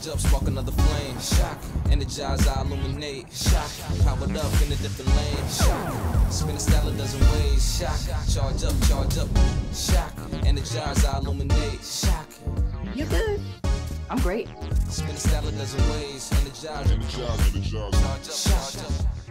Charge up, spark another flame. Shock, energize, I illuminate. Shock, powered up in a different lane. Shock, spin a style a dozen ways. Shock, charge up, shock, energize, I illuminate. Shock. You're good. I'm great. Spin a style a dozen ways. Energize, charge up.